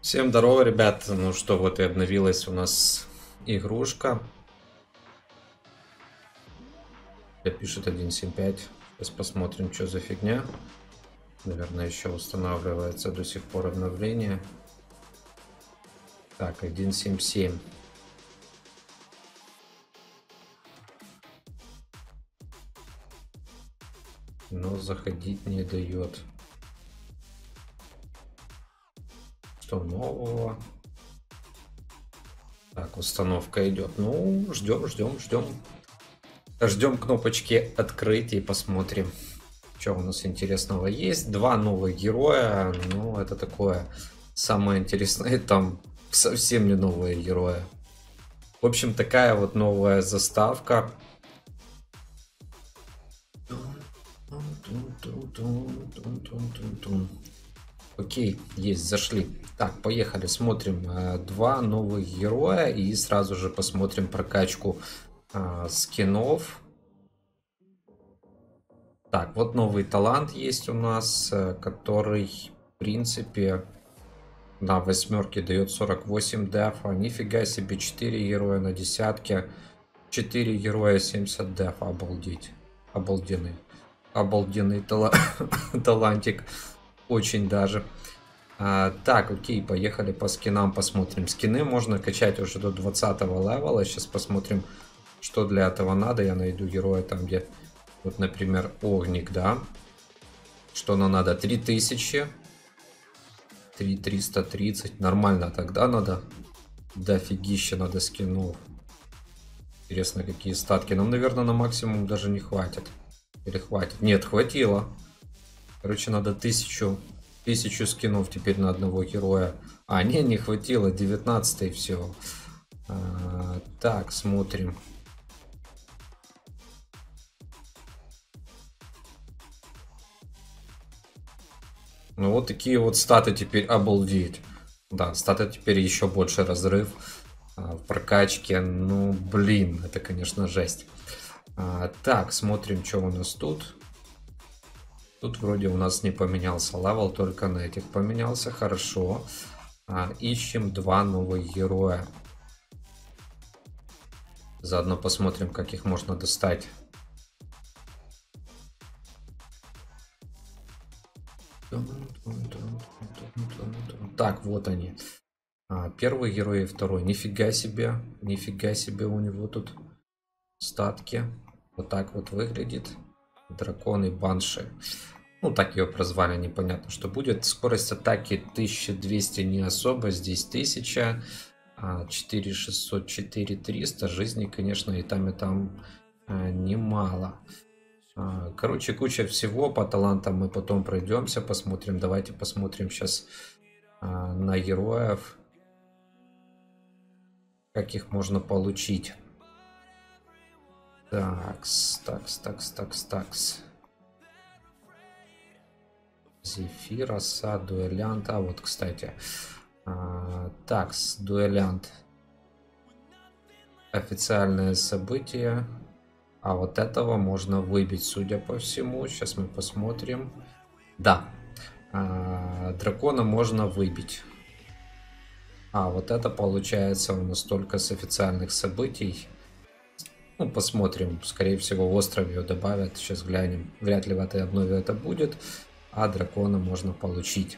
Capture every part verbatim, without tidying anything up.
Всем здорово, ребят. Ну что, вот и обновилась у нас игрушка. Я пишет один семь пять. Сейчас посмотрим, что за фигня. Наверное, еще устанавливается до сих пор обновление. Так, один семь семь. Но заходить не дает. Что нового? Так, установка идет. Ну, ждем, ждем, ждем. Ждем кнопочки открыть и посмотрим, что у нас интересного есть. Два новых героя. Ну, это такое самое интересное. Там совсем не новые герои. В общем, такая вот новая заставка. Окей, есть, зашли. Так, поехали, смотрим. Два новых героя и сразу же посмотрим прокачку а, скинов. Так, вот новый талант есть у нас, который, в принципе, на восьмерке дает сорок восемь дефа. Нифига себе, четыре героя на десятке. четыре героя семьдесят дефа. Обалдеть. Обалденный. Обалденный тала талантик. Очень даже. А, так, окей, поехали по скинам посмотрим. Скины можно качать уже до двадцатого левела. Сейчас посмотрим, что для этого надо. Я найду героя там, где... Вот, например, Огник, да? Что нам надо? три тысячи. три триста тридцать. Нормально тогда надо. Дофигища надо скинов. Интересно, какие статки. Нам, наверное, на максимум даже не хватит. Или хватит? Нет, хватило. Короче, надо тысячу, тысячу скинов теперь на одного героя. А, не, не хватило. девятнадцатый все. А, так, смотрим. Ну, вот такие вот статы теперь, обалдеть. Да, статы теперь еще больше разрыв а, в прокачке. Ну, блин, это, конечно, жесть. А, так, смотрим, что у нас тут. Тут вроде у нас не поменялся левел, только на этих поменялся. Хорошо. А, ищем два новых героя. Заодно посмотрим, как их можно достать. Так, вот они. А, первый герой и второй. Нифига себе. Нифига себе у него тут статки. Вот так вот выглядит. Дракон и банши. Ну, так ее прозвали, непонятно, что будет. Скорость атаки тысяча двести не особо. Здесь тысяча. четыре шестьсот, четыре триста. Жизни, конечно, и там, и там а, немало. Короче, куча всего. По талантам мы потом пройдемся, посмотрим. Давайте посмотрим сейчас а, на героев. Как их можно получить. Такс, такс, такс, такс, такс. Зефир, оса, дуэлянт. А вот, кстати. А, такс, дуэлянт. Официальное событие. А вот этого можно выбить, судя по всему. Сейчас мы посмотрим. Да. А, дракона можно выбить. А, вот это получается у нас только с официальных событий. Ну, посмотрим. Скорее всего, в остров ее добавят. Сейчас глянем. Вряд ли в этой обнове это будет. А дракона можно получить.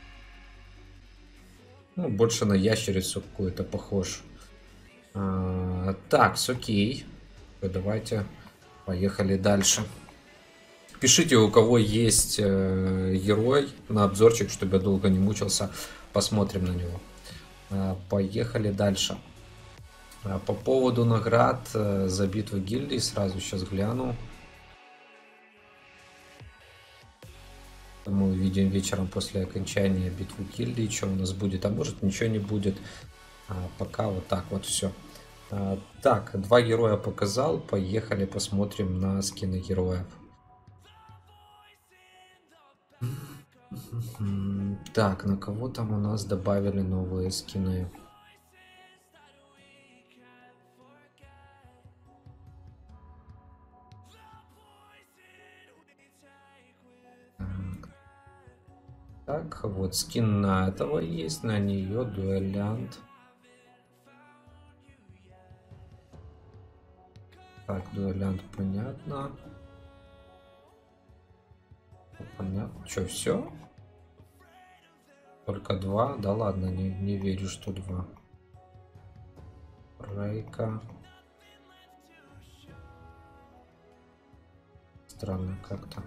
Ну, больше на ящерицу какую-то похож. А, так, окей. Давайте поехали дальше. Пишите, у кого есть э, герой на обзорчик, чтобы я долго не мучился. Посмотрим на него. А, поехали дальше. А, по поводу наград э, за битву гильдии сразу сейчас гляну. Мы увидим вечером после окончания битвы гильдии, что у нас будет, а может ничего не будет. А, пока вот так вот все. А, так, два героя показал, поехали посмотрим на скины героев. Так, на кого там у нас добавили новые скины? Так, вот скин на этого есть, на нее дуэлянт. Так, дуэлянт, понятно. Понятно. Че, все? Только два? Да ладно, не, не верю, что два. Рейка. Странно как-то.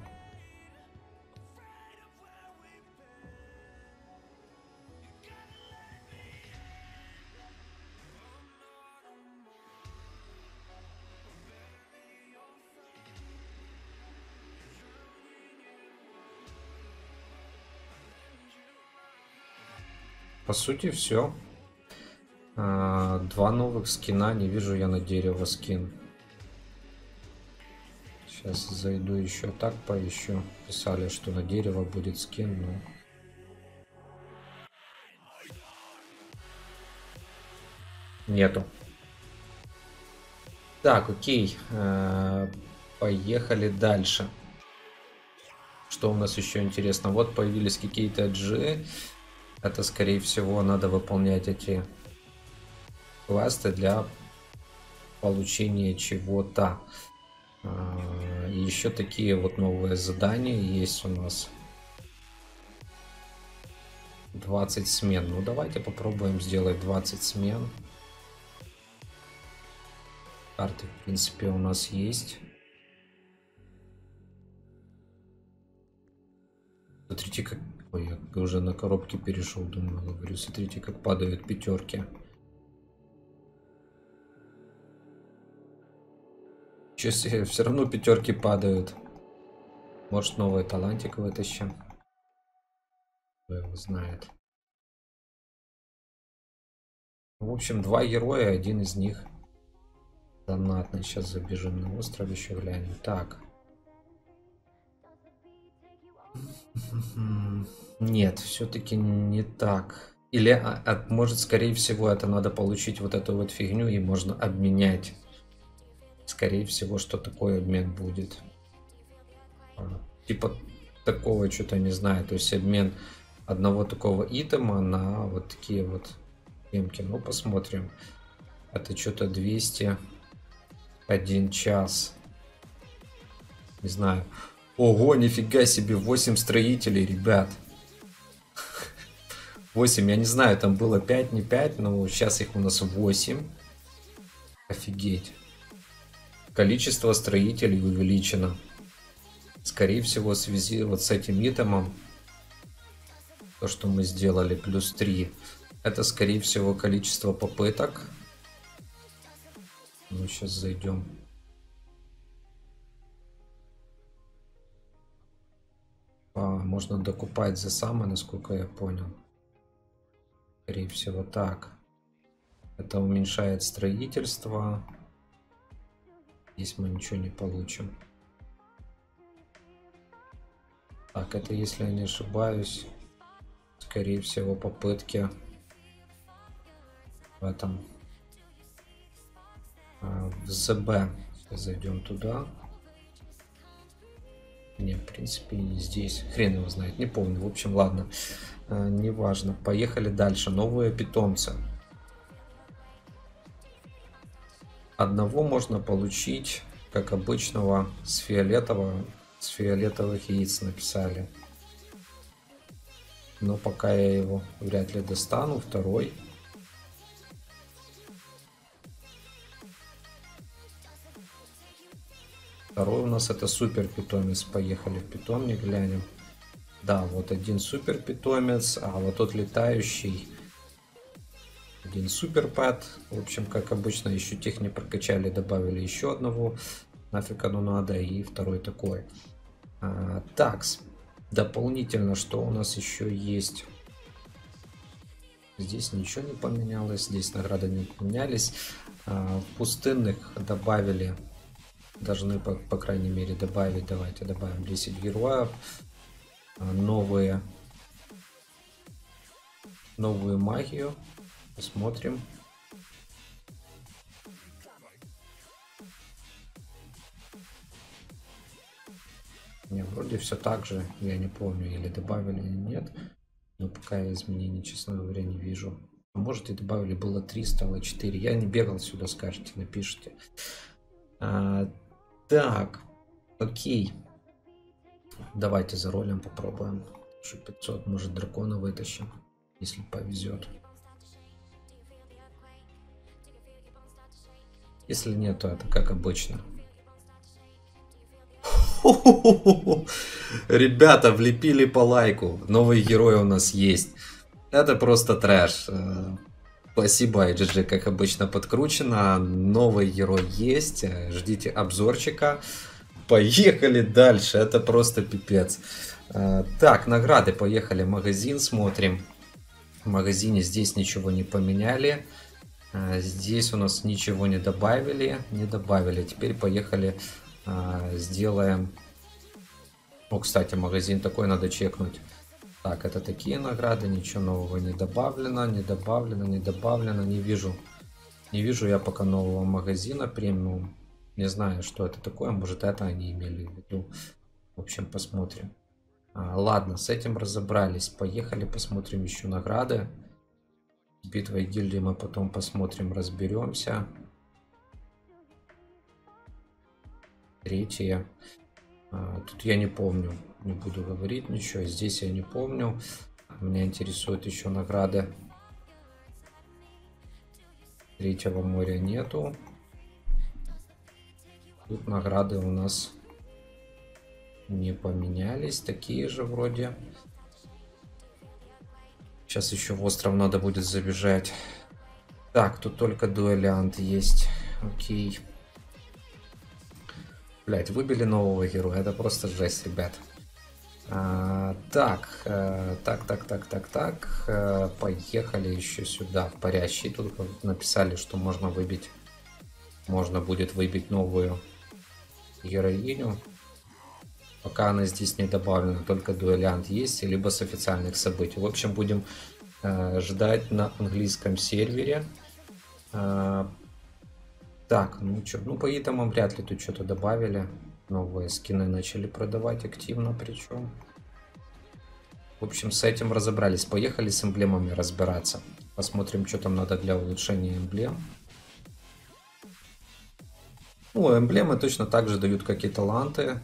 По сути, все. А, два новых скина. Не вижу я на дерево скин. Сейчас зайду еще так поищу. Писали, что на дерево будет скин, но... Нету. Так, окей. А, поехали дальше. Что у нас еще интересно? Вот появились какие-то джи. Это, скорее всего, надо выполнять эти квесты для получения чего-то. И еще такие вот новые задания есть у нас. двадцать смен. Ну, давайте попробуем сделать двадцать смен. Карты, в принципе, у нас есть. Смотрите, как... Ой, я уже на коробке перешел, думаю, говорю. Смотрите, как падают пятерки. Честно, все равно пятерки падают. Может, новый талантик вытащим. Кто его знает. В общем, два героя, один из них донатный. Сейчас забежим на остров, еще глянем. Так. Нет, все-таки не так. Или, а, а, может, скорее всего, это надо получить вот эту вот фигню, и можно обменять. Скорее всего, что такой обмен будет. А, типа такого, что-то не знаю. То есть обмен одного такого итема на вот такие вот темки. Ну, посмотрим. Это что-то двести один час. Не знаю. Ого, нифига себе, восемь строителей, ребят. восемь, я не знаю, там было пять, не пять, но сейчас их у нас восемь. Офигеть. Количество строителей увеличено. Скорее всего, в связи вот с этим итемом, то, что мы сделали, плюс три, это, скорее всего, количество попыток. Ну, сейчас зайдем. А, можно докупать за самое, насколько я понял. Скорее всего, так. Это уменьшает строительство. Здесь мы ничего не получим. Так, это, если я не ошибаюсь, скорее всего, попытки в этом, в ЗБ. Зайдем туда. Не, в принципе, не здесь. Хрен его знает, не помню. В общем, ладно, неважно. Поехали дальше. Новые питомцы. Одного можно получить, как обычного, с фиолетового, с фиолетовых яиц написали. Но пока я его вряд ли достану. Второй. Второй у нас это супер питомец. Поехали в питомник, глянем. Да, вот один супер питомец, а вот тот летающий один супер пэт. В общем, как обычно, еще тех не прокачали, добавили еще одного. Нафиг оно надо. И второй такой. А, такс. Дополнительно, что у нас еще есть? Здесь ничего не поменялось. Здесь награды не поменялись. А, в пустынных добавили. Должны, по, по крайней мере, добавить. Давайте добавим десять героев. А, новые. Новую магию. Посмотрим. Не, вроде все так же. Я не помню, или добавили, или нет. Но пока я изменений, честно говоря, не вижу. Может, и добавили, было три, стало четыре. Я не бегал сюда, скажите, напишите. А, так, окей. Давайте за ролем попробуем. пятьсот, может, дракона вытащим, если повезет. Если нет, то это как обычно. Ребята, влепили по лайку. Новый герой у нас есть. Это просто трэш. Спасибо, ай джи джи, как обычно, подкручено. Новый герой есть. Ждите обзорчика. Поехали дальше. Это просто пипец. Так, награды. Поехали. Магазин смотрим. В магазине здесь ничего не поменяли. Здесь у нас ничего не добавили. Не добавили. Теперь поехали. Сделаем... О, кстати, магазин такой надо чекнуть. Так, это такие награды, ничего нового не добавлено, не добавлено, не добавлено, не вижу. Не вижу я пока нового магазина премиум. Не знаю, что это такое, может, это они имели в виду. В общем, посмотрим. А, ладно, с этим разобрались. Поехали, посмотрим еще награды. С битвой гильдии мы потом посмотрим, разберемся. Третье. А, тут я не помню. Не буду говорить ничего. Здесь я не помню. Меня интересуют еще награды. Третьего моря нету. Тут награды у нас не поменялись. Такие же вроде. Сейчас еще в остров надо будет забежать. Так, тут только дуэлянт есть. Окей. Блять, выбили нового героя. Это просто жесть, ребят. А, так, а, так, так, так, так, так. А, поехали еще сюда, в парящий. Тут написали, что можно выбить. Можно будет выбить новую героиню. Пока она здесь не добавлена, только дуэлянт есть, либо с официальных событий. В общем, будем а, ждать на английском сервере. А, так, ну что, ну по итогам вряд ли тут что-то добавили. Новые скины начали продавать активно, причем. В общем, с этим разобрались. Поехали с эмблемами разбираться. Посмотрим, что там надо для улучшения эмблем. Ну, эмблемы точно так же дают, как и таланты.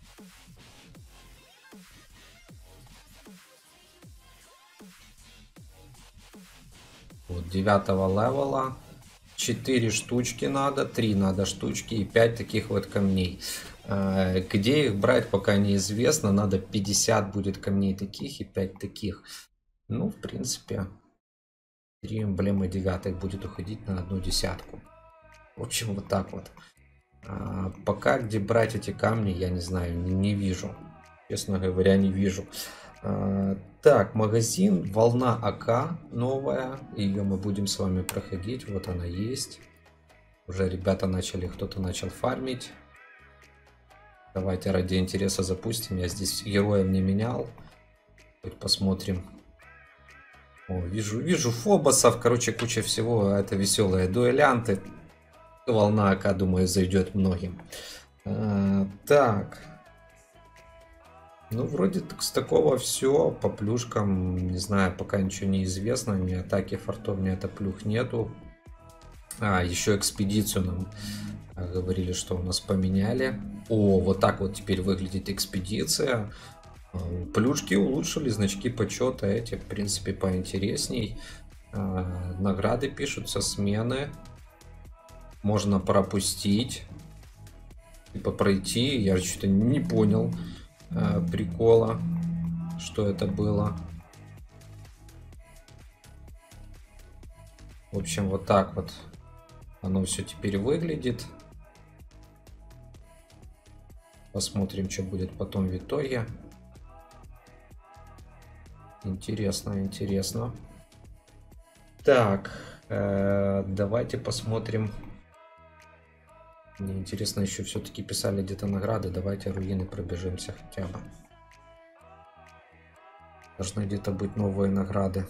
Вот, девятого левела. четыре штучки надо, три надо штучки и пять таких вот камней. Где их брать, пока неизвестно. Надо пятьдесят будет камней таких и пять таких. Ну, в принципе, три эмблемы девятой будет уходить на одну десятку. В общем, вот так вот. А, пока где брать эти камни, я не знаю, не, не вижу. Честно говоря, не вижу. А, так, магазин, волна АК новая. Ее мы будем с вами проходить. Вот она есть. Уже ребята начали, кто-то начал фармить. Давайте ради интереса запустим. Я здесь героев не менял. Хоть посмотрим. О, вижу, вижу фобосов. Короче, куча всего. Это веселые дуэлянты. Волна АК, думаю, зайдет многим. А, так. Ну, вроде так, с такого все. По плюшкам, не знаю, пока ничего не известно. Ни атаки фортов, ни атаплюх нету. А, еще экспедицию нам говорили, что у нас поменяли. О, вот так вот теперь выглядит экспедиция. Плюшки улучшили, значки почета эти, в принципе, поинтересней. Награды пишутся, смены. Можно пропустить. Типа пройти. Я что-то не понял прикола, что это было. В общем, вот так вот оно все теперь выглядит. Посмотрим, что будет потом в итоге. Интересно, интересно. Так, э, давайте посмотрим. Мне интересно, еще все-таки писали где-то награды. Давайте руины пробежимся хотя бы. Должны где-то быть новые награды.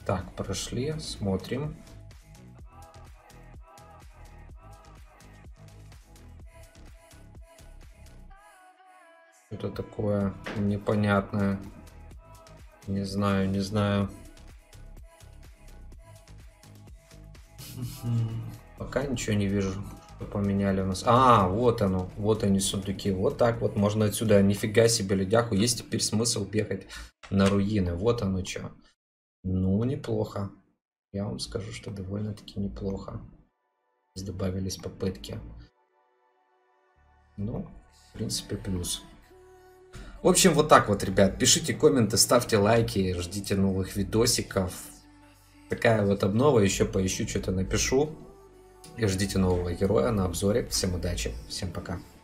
Так, прошли, смотрим. Что-то такое непонятное. Не знаю, не знаю. Пока ничего не вижу, что поменяли у нас. А, вот оно, вот они сундуки. Вот так вот можно отсюда. Нифига себе, ледяху. Есть теперь смысл бегать на руины. Вот оно что. Ну, неплохо. Я вам скажу, что довольно-таки неплохо. Добавились попытки. Ну, в принципе, плюс. В общем, вот так вот, ребят. Пишите комменты, ставьте лайки, ждите новых видосиков. Такая вот обнова. Еще поищу, что-то напишу. И ждите нового героя на обзоре. Всем удачи, всем пока.